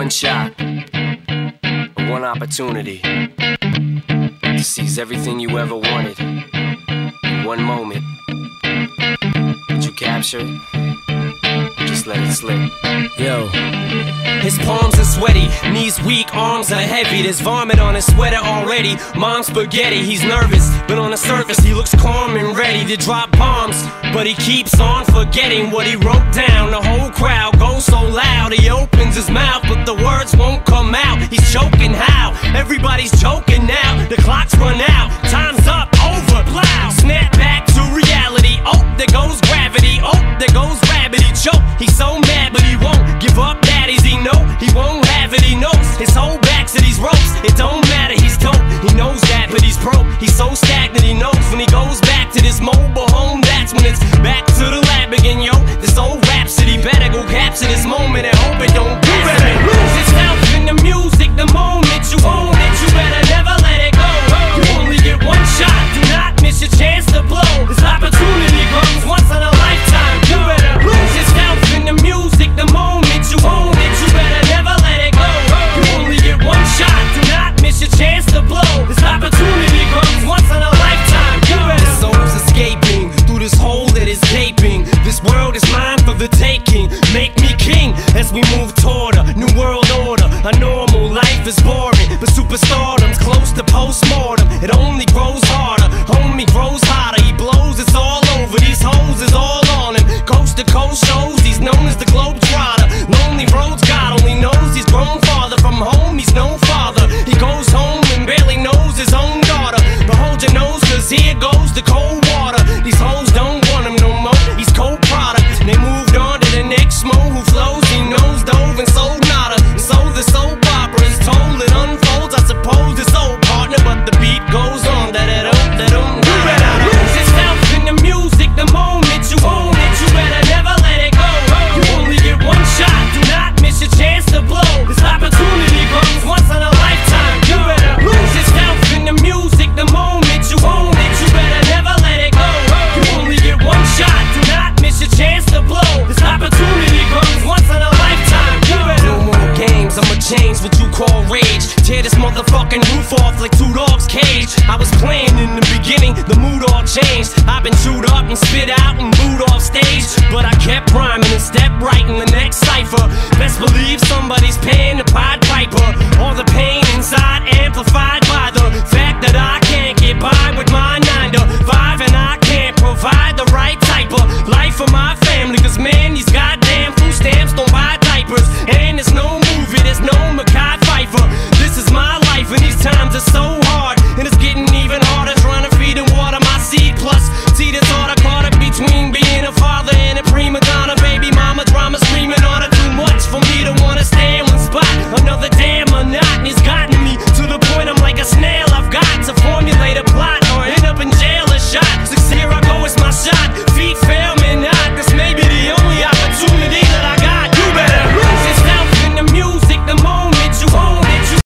one shot, one opportunity to seize everything you ever wanted in one moment. Did you capture it? Or just let it slip? Yo. His palms are sweaty, knees weak, arms are heavy. There's vomit on his sweater already. Mom's spaghetti, he's nervous, but on the surface he looks calm and ready to drop bombs. But he keeps on forgetting what he wrote down. The whole crowd goes so loud, he opens his mouth, but the words won't come out. He's choking how? Everybody's joking now. The clock's run out, time's up, over, plow. Snap back to reality, oh, there goes gravity. Oh, there goes rabbit, he choke. He's so mad, but he won't give up. Daddies, he know he won't have it, he knows his whole back to these ropes. It don't matter, he's dope, he knows that, but he's broke. He's so stagnant, he knows when he goes back to this mobile home, that's when it's back to the lab again, yo. This old rhapsody, better go capture this moment at